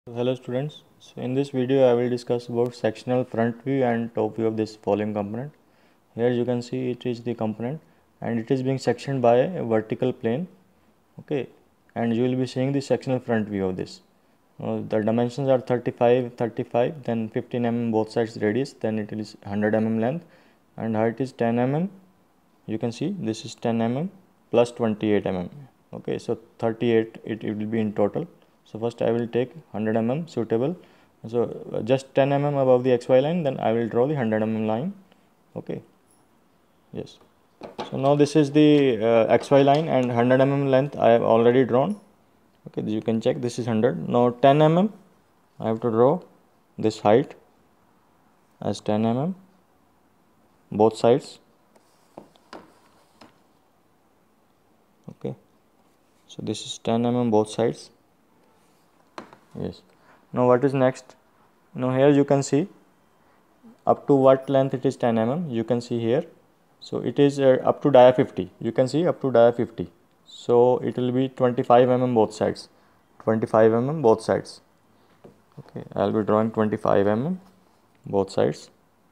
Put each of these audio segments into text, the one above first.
Hello students, so in this video I will discuss about sectional front view and top view of this following component. Here you can see it is the component and it is being sectioned by a vertical plane, okay, and you will be seeing the sectional front view of this. The dimensions are 35, 35, then 15 mm both sides radius, then it is 100 mm length and height is 10 mm. You can see this is 10 mm plus 28 mm, okay, so 38 it will be in total. So first I will take 100 mm suitable, so just 10 mm above the xy line, then I will draw the 100 mm line, okay, yes. So now this is the xy line and 100 mm length I have already drawn, okay, you can check this is 100. Now 10 mm I have to draw this height as 10 mm both sides, okay, so this is 10 mm both sides, yes. Now what is next? Now here you can see up to what length it is 10 mm, you can see here, so it is up to dia 50, you can see up to dia 50, so it will be 25 mm both sides, 25 mm both sides, okay, I will be drawing 25 mm both sides,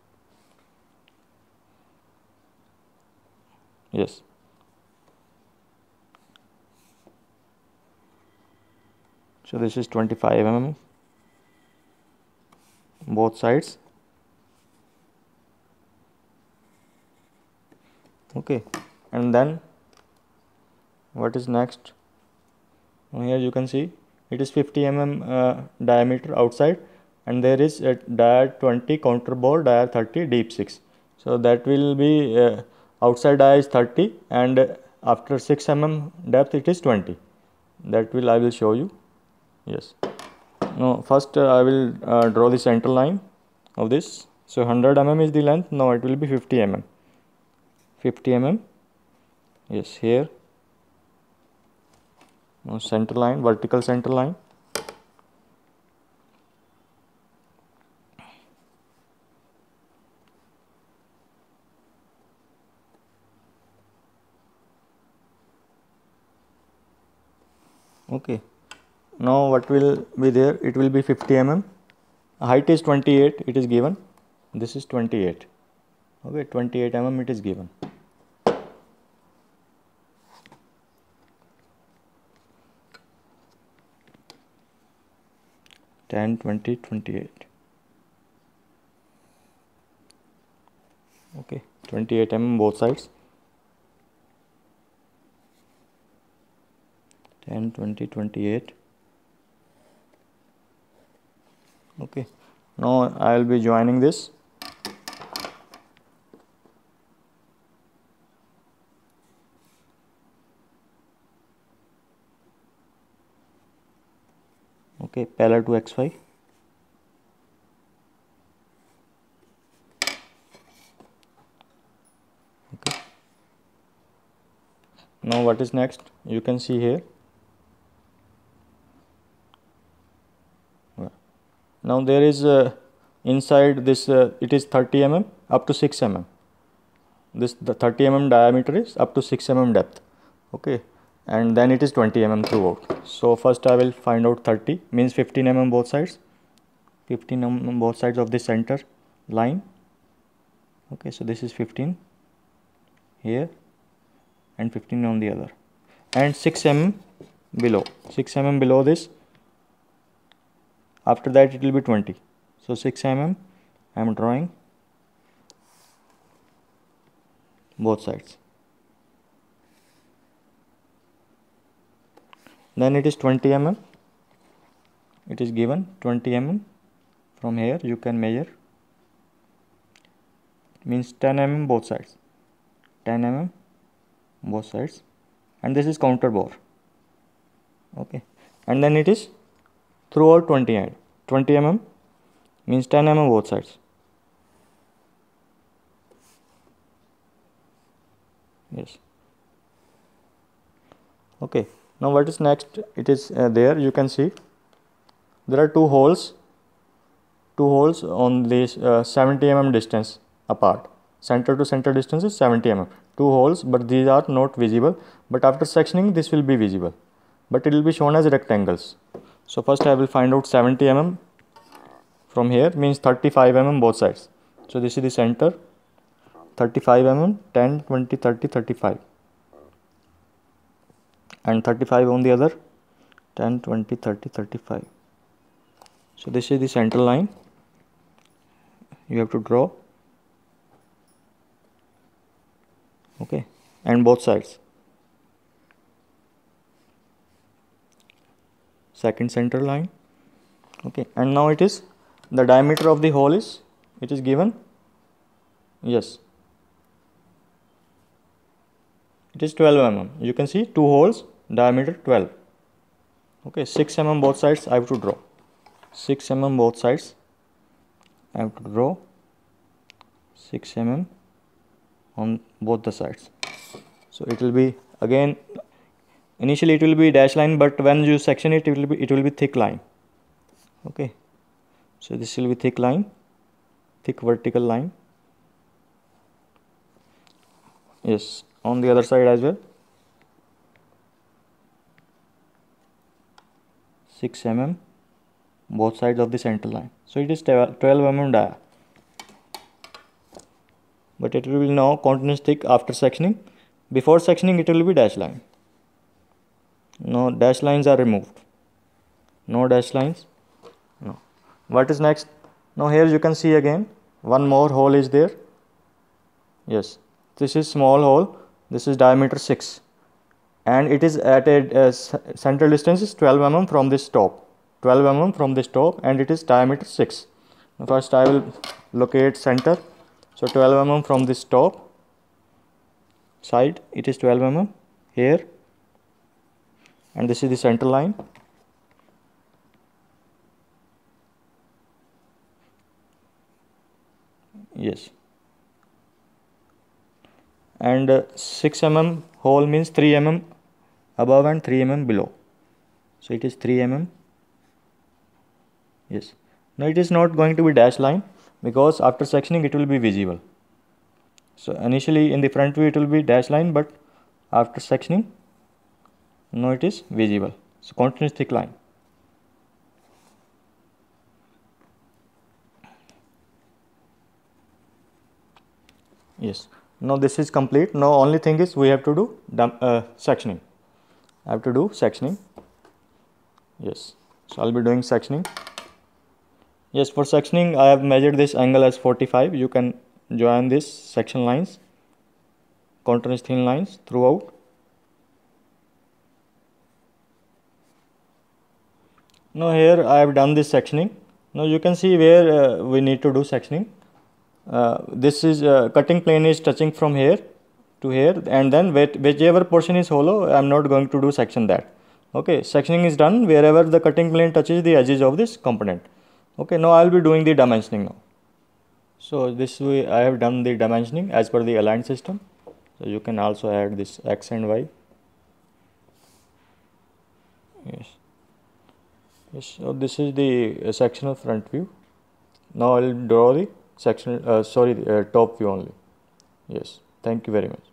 yes. So this is 25 mm both sides, okay, and then what is next? Here you can see it is 50 mm diameter outside and there is a dia 20 counter bore, dia 30 deep 6, so that will be outside dia is 30 and after 6 mm depth it is 20, that will I will show you, yes. Now first I will draw the center line of this, so 100 mm is the length, now it will be 50 mm, 50 mm, yes, here. Now center line, vertical center line, okay. Now what will be there? It will be 50 mm, height is 28, it is given, this is 28, okay, 28 mm it is given. Ten, 20, 28, okay, 28 mm both sides, 10, 20, 28, okay. Now I will be joining this, okay, parallel to xy, okay. Now what is next? You can see here, now there is inside this it is 30 mm up to 6 mm, this the 30 mm diameter is up to 6 mm depth, okay, and then it is 20 mm throughout. So first I will find out 30 means 15 mm both sides, 15 mm both sides of the center line, okay, so this is 15 here and 15 on the other, and 6 mm below, 6 mm below this, after that it will be 20, so 6 mm I am drawing both sides, then it is 20 mm, it is given 20 mm, from here you can measure, means 10 mm both sides, 10 mm both sides, and this is counter bore, okay, and then it is throughout 20 mm means 10 mm both sides, yes, okay. Now what is next? It is there you can see there are two holes on this 70 mm distance apart, center to center distance is 70 mm, two holes, but these are not visible, but after sectioning this will be visible, but it will be shown as rectangles. So first I will find out 70 mm from here, means 35 mm both sides. So this is the center, 35 mm, 10, 20, 30, 35, and 35 on the other, 10, 20, 30, 35. So this is the center line you have to draw, okay, and both sides. Second center line, okay, and now it is the diameter of the hole is, it is given, yes, it is 12 mm. You can see 2 holes, diameter 12, okay. 6 mm both sides I have to draw, 6 mm both sides I have to draw, 6 mm on both the sides. So it will be, again, initially it will be dash line, but when you section it, it will be thick line, okay. So this will be thick line, thick vertical line, yes, on the other side as well, 6 mm both sides of the center line. So it is 12 mm dia, but it will be now continuous thick after sectioning. Before sectioning it will be dash line. No dash lines are removed, no dash lines, no. What is next? Now here you can see again one more hole is there, yes, this is small hole, this is diameter 6, and it is at a central distance is 12 mm from this top, 12 mm from this top, and it is diameter 6. Now first I will locate center. So 12 mm from this top side, it is 12 mm here, and this is the center line, yes, and 6 mm hole means 3 mm above and 3 mm below, so it is 3 mm, yes. Now it is not going to be dash line because after sectioning it will be visible. So initially in the front view it will be dash line, but after sectioning now it is visible. So continuous thick line. Yes. Now this is complete. Now only thing is we have to do sectioning. I have to do sectioning. Yes. So I'll be doing sectioning. Yes, for sectioning I have measured this angle as 45. You can join this section lines, continuous thin lines throughout. Now here I have done this sectioning. Now you can see where we need to do sectioning. This is cutting plane is touching from here to here, and then whichever portion is hollow I am not going to do section that. Okay, sectioning is done wherever the cutting plane touches the edges of this component. Okay, now I will be doing the dimensioning now. So this way I have done the dimensioning as per the aligned system. So you can also add this X and Y. Yes. Yes, so this is the sectional front view. Now I will draw the sectional top view only. Yes, thank you very much.